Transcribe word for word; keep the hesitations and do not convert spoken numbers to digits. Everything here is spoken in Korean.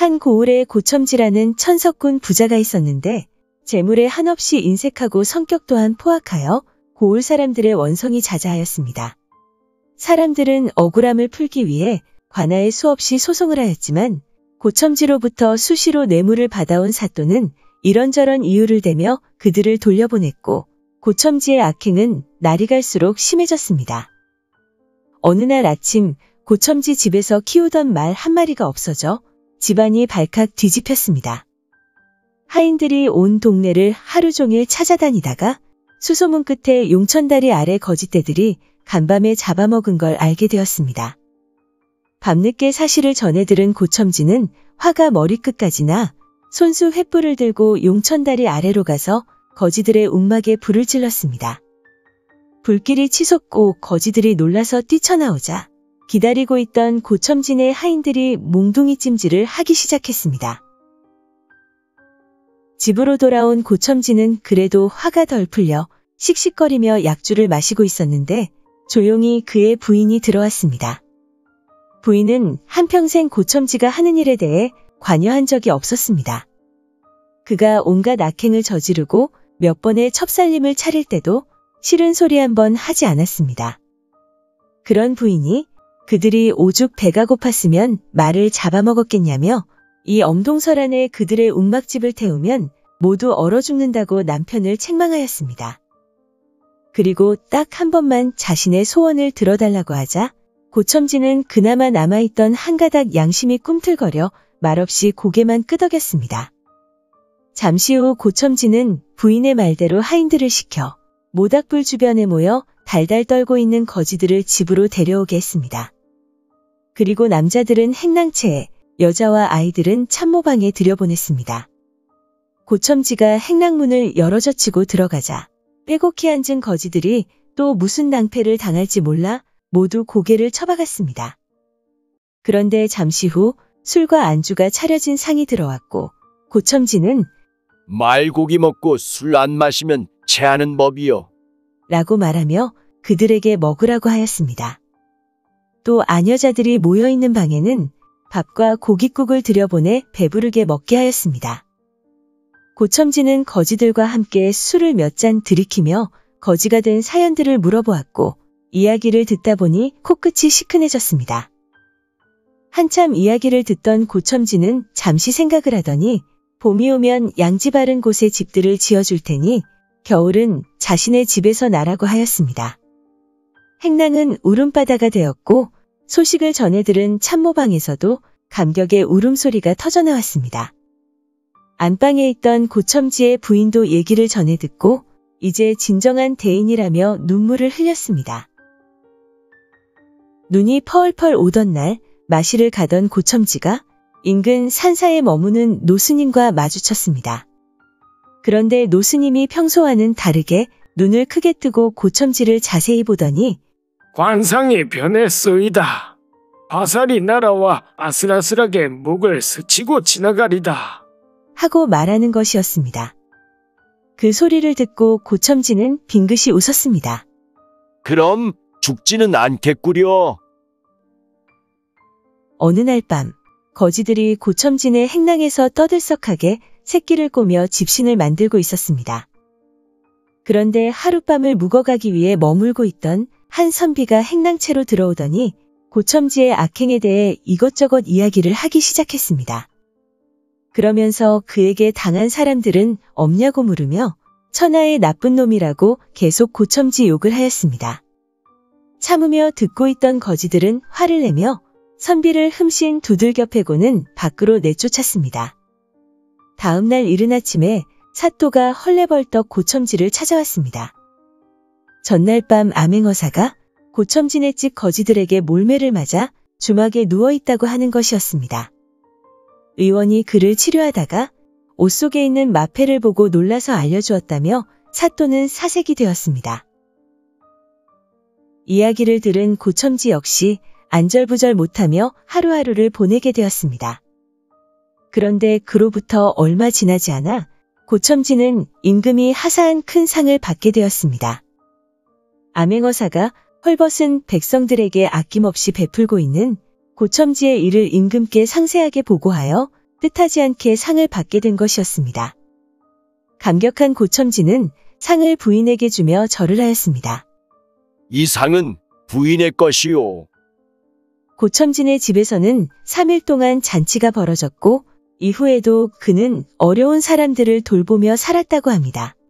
한 고을에 고첨지라는 천석군 부자가 있었는데 재물에 한없이 인색하고 성격 또한 포악하여 고을 사람들의 원성이 자자하였습니다. 사람들은 억울함을 풀기 위해 관아에 수없이 소송을 하였지만 고첨지로부터 수시로 뇌물을 받아온 사또는 이런저런 이유를 대며 그들을 돌려보냈고 고첨지의 악행은 날이 갈수록 심해졌습니다. 어느 날 아침 고첨지 집에서 키우던 말 한 마리가 없어져 집안이 발칵 뒤집혔습니다. 하인들이 온 동네를 하루 종일 찾아다니다가 수소문 끝에 용천다리 아래 거짓대들이 간밤에 잡아먹은 걸 알게 되었습니다. 밤늦게 사실을 전해 들은 고첨지는 화가 머리끝까지 나 손수 횃불을 들고 용천다리 아래로 가서 거지들의 움막에 불을 질렀습니다. 불길이 치솟고 거지들이 놀라서 뛰쳐나오자 기다리고 있던 고첨진의 하인들이 몽둥이 찜질을 하기 시작했습니다. 집으로 돌아온 고첨진은 그래도 화가 덜 풀려 씩씩거리며 약주를 마시고 있었는데 조용히 그의 부인이 들어왔습니다. 부인은 한평생 고첨지가 하는 일에 대해 관여한 적이 없었습니다. 그가 온갖 악행을 저지르고 몇 번의 첩살림을 차릴 때도 싫은 소리 한 번 하지 않았습니다. 그런 부인이 그들이 오죽 배가 고팠으면 말을 잡아먹었겠냐며 이 엄동설안에 그들의 움막집을 태우면 모두 얼어 죽는다고 남편을 책망하였습니다. 그리고 딱 한 번만 자신의 소원을 들어달라고 하자 고첨지는 그나마 남아있던 한 가닥 양심이 꿈틀거려 말없이 고개만 끄덕였습니다. 잠시 후 고첨지는 부인의 말대로 하인들을 시켜 모닥불 주변에 모여 달달 떨고 있는 거지들을 집으로 데려오게 했습니다. 그리고 남자들은 행랑채에 여자와 아이들은 참모방에 들여보냈습니다. 고첨지가 행랑문을 열어젖히고 들어가자 빼곡히 앉은 거지들이 또 무슨 낭패를 당할지 몰라 모두 고개를 쳐박았습니다. 그런데 잠시 후 술과 안주가 차려진 상이 들어왔고 고첨지는 말고기 먹고 술 안 마시면 체하는 법이요 라고 말하며 그들에게 먹으라고 하였습니다. 또 아녀자들이 모여있는 방에는 밥과 고깃국을 들여보내 배부르게 먹게 하였습니다. 고첨지는 거지들과 함께 술을 몇 잔 들이키며 거지가 된 사연들을 물어보았고 이야기를 듣다 보니 코끝이 시큰해졌습니다. 한참 이야기를 듣던 고첨지는 잠시 생각을 하더니 봄이 오면 양지 바른 곳에 집들을 지어줄 테니 겨울은 자신의 집에서 나라고 하였습니다. 행랑은 울음바다가 되었고 소식을 전해 들은 참모방에서도 감격의 울음소리가 터져나왔습니다. 안방에 있던 고첨지의 부인도 얘기를 전해 듣고 이제 진정한 대인이라며 눈물을 흘렸습니다. 눈이 펄펄 오던 날 마시를 가던 고첨지가 인근 산사에 머무는 노스님과 마주쳤습니다. 그런데 노스님이 평소와는 다르게 눈을 크게 뜨고 고첨지를 자세히 보더니 관상이 변했소이다. 화살이 날아와 아슬아슬하게 목을 스치고 지나가리다. 하고 말하는 것이었습니다. 그 소리를 듣고 고첨지는 빙긋이 웃었습니다. 그럼 죽지는 않겠구려. 어느 날 밤 거지들이 고첨진의 행랑에서 떠들썩하게 새끼를 꼬며 집신을 만들고 있었습니다. 그런데 하룻밤을 묵어가기 위해 머물고 있던 한 선비가 행랑채로 들어오더니 고첨지의 악행에 대해 이것저것 이야기를 하기 시작했습니다. 그러면서 그에게 당한 사람들은 없냐고 물으며 천하의 나쁜 놈이라고 계속 고첨지 욕을 하였습니다. 참으며 듣고 있던 거지들은 화를 내며 선비를 흠씬 두들겨 패고는 밖으로 내쫓았습니다. 다음 날 이른 아침에 사또가 헐레벌떡 고첨지를 찾아왔습니다. 전날 밤 암행어사가 고첨진의 집 거지들에게 몰매를 맞아 주막에 누워있다고 하는 것이었습니다. 의원이 그를 치료하다가 옷 속에 있는 마패를 보고 놀라서 알려주었다며 사또는 사색이 되었습니다. 이야기를 들은 고첨지 역시 안절부절 못하며 하루하루를 보내게 되었습니다. 그런데 그로부터 얼마 지나지 않아 고첨지는 임금이 하사한 큰 상을 받게 되었습니다. 암행어사가 헐벗은 백성들에게 아낌없이 베풀고 있는 고첨지의 일을 임금께 상세하게 보고하여 뜻하지 않게 상을 받게 된 것이었습니다. 감격한 고첨지는 상을 부인에게 주며 절을 하였습니다. 이 상은 부인의 것이요. 고첨진의 집에서는 삼 일 동안 잔치가 벌어졌고 이후에도 그는 어려운 사람들을 돌보며 살았다고 합니다.